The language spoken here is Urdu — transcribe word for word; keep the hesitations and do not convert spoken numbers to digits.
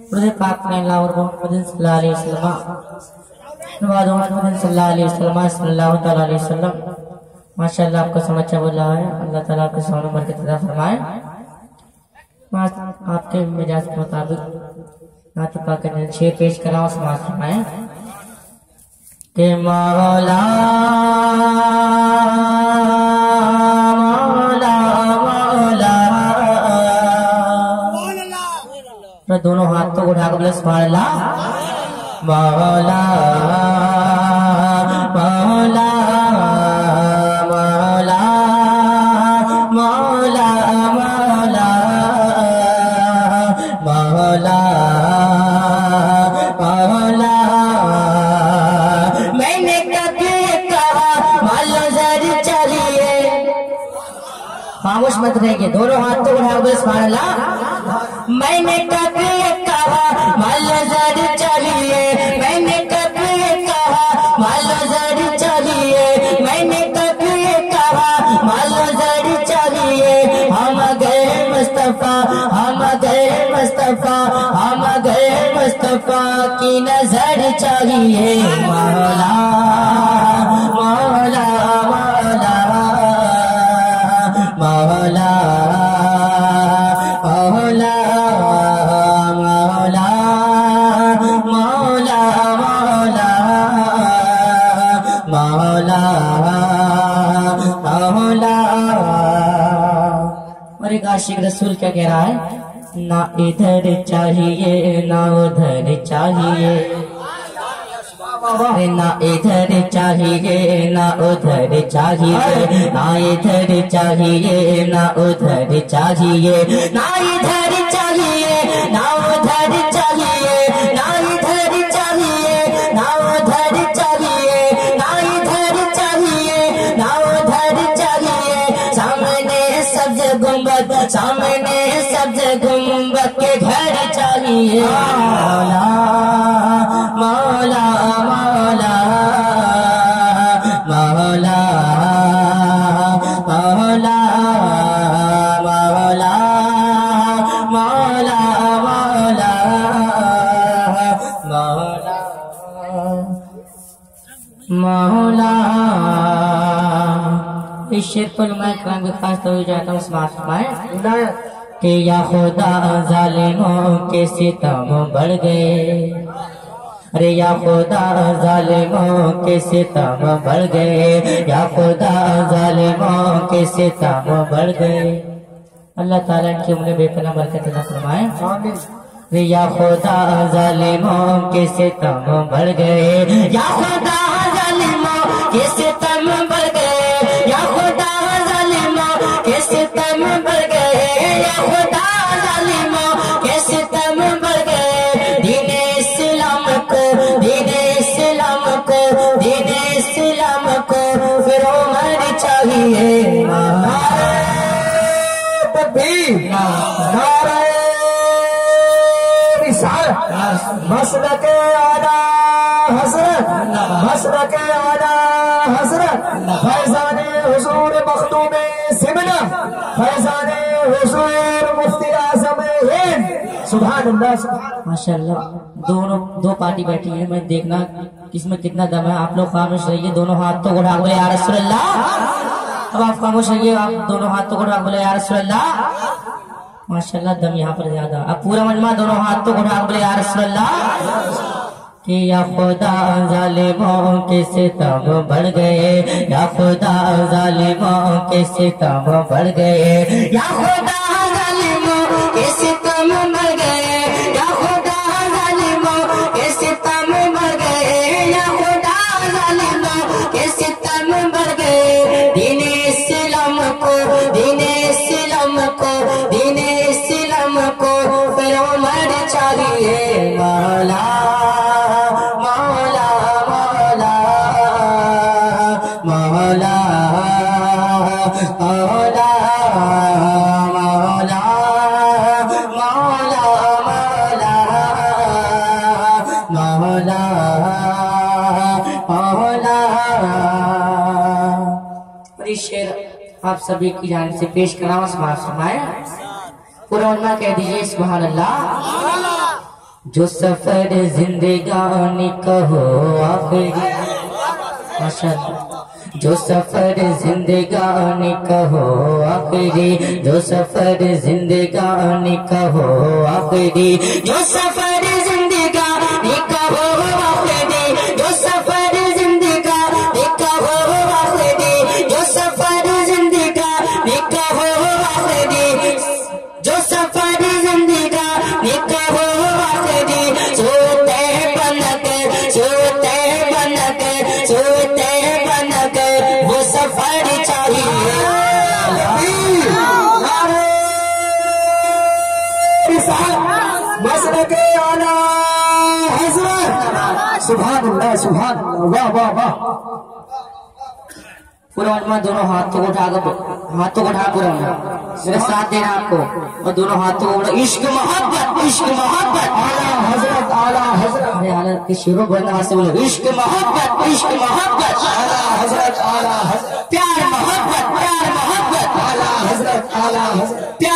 رضی پاک نے اللہ اور محمد صلی اللہ علیہ وسلم نواز محمد صلی اللہ علیہ وسلم صلی اللہ تعالیٰ علیہ وسلم ماشاءاللہ آپ کو سمجھا بول رہا ہے. اللہ تعالیٰ آپ کے سوال عمر کے عطا فرمائے. آپ کے مزاج کے مطابق نعت پاک نے شعر پیش کرا اور سماعت فرمائے کہ مولا مولا مولا دونوں ہاتھوں کو اٹھا کر بولے سبحان اللہ. مولا مولا مولا مولا مولا مولا مولا میں نے کبھی کہا مالو زر چاہیے. خاموش مت رہیے, دونوں ہاتھوں کو اٹھا کر سبحان اللہ. میں نے کبھی کہا مالو زر چاہیے, میں نے کبھی کہا مالو زر چاہیے, میں نے کبھی کہا مالو زر چاہیے. ہم گئے مصطفیٰ ہم گئے مصطفیٰ ہم گئے مصطفیٰ کی نظر چاہیے. مولا مولا مولا مولا مولا مولا مولا مولا مولا مولا. اور ایک عاشق رسول کیا کہہ رہا ہے, نہ ادھر چاہیے نہ ادھر چاہیے, نہ ادھر چاہیے نہ ادھر چاہیے, نہ ادھر چاہیے نہ ادھر چاہیے, نہ ادھر چاہیے نہ ادھر چاہیے, نہ ادھر چاہیے نہ ادھر چاہیے, نہ ادھر چاہیے نہ ادھر چاہیے. سامنے سبز گنبد سامنے سبز گنبد کے گھر چاہیے. مولا مولا مولا مولا مولا مولا مولا مولا مولا. اس شعر پر میں کرام کے خاص طور جاتا ہوں سماعت فرمائیں کہ یا خدا ظالموں کے ستم بڑھ گئے, ارے یا خدا ظالموں کے ستم بڑھ گئے, یا خدا ظالموں کے ستم بڑھ گئے. اللہ تعالیٰ ان کی عمر بے پناہ برکت عطا فرمائے. ارے یا خدا ظالموں کے ستم بڑھ گئے, یا خدا ظالموں کے ستم بڑھ گئے, یا خدا ظالموں کے ستم بڑھ گئے, یا خدا ظالموں کے ستم بڑھ گئے. دین اسلام کو دین اسلام کو دین اسلام کو پھر عمر چاہیے. نعرہ تکبیر نعرہ رسالت مسلک اعلیٰ حضرت مسلک اعلیٰ حضرت فیضان حضور مخدوم سمنا فیضان حضور مفتی اعظم ہند. سبحان اللہ ماشاءاللہ. دونوں دو پارٹی بیٹھی ہے, میں دیکھنا کس میں کتنا دم ہے. آپ لوگ خاموش رہیے, دونوں ہاتھوں کو اٹھا بولے یا رسول اللہ. اب آپ خاموش رہیے, آپ دونوں ہاتھوں کو اٹھا بولے یا رسول اللہ. ماشاءاللہ دم یہاں پر زیادہ. اب پورا مجمع دونوں ہاتھوں کو اٹھا بولے یا رسول اللہ. کہ یا خدا ظالموں کے ستم بڑھ گئے, یا خدا ظالموں کے ستم بڑھ گئے, یا خدا ظالموں کے ستم بڑھ گئے, یا خدا ظالموں کے ستم بڑھ گئے, یا خدا ظالموں کے ستم بڑھ گئے. دین اسلام کو دین اسلام کو دین اسلام کو پھر عمر چاہیے. مولا مولا مولا مولا مولا مولا مولا مولا مولا. اور یہ شعر آپ سبھی کی جانب سے پیش کراؤں. سماعت فرمائے. پورا علماء کہہ دیجئے سبحان اللہ. جو سفر زندگانی کا ہو آخری ماشاءاللہ جو سفر زندگانی کا ہو آخری جو سفر زندگانی کا ہو آخری جو سفر زندگانی کا ہو آخری جو سفر زندگانی کا ہو آخری جو سفر زندگانی کا ہو آخری جو سفر زندگانی کا ہو آخری سوتے بن کر سوتے بن کر سوتے بن کر وہ سفر چاہیے مسلک اعلی حضرت سبحان اللہ سبحان اللہ واہ واہ واہ پورا علماء دونوں ہاتھوں کو اٹھا کر ہاتھوں کو اٹھا پورا میرے ساتھ دینا آپ کو اور دونوں ہاتھوں کو اٹھا عشق محبت عشق محبت اعلی حضرت اعلی حضرت میرے حالت کی شروع بڑھنے واسطے بولو عشق محبت عشق محبت اعلی حضرت اعلی حضرت پیار محبت پیار محبت اعلی حضرت اعلی حضرت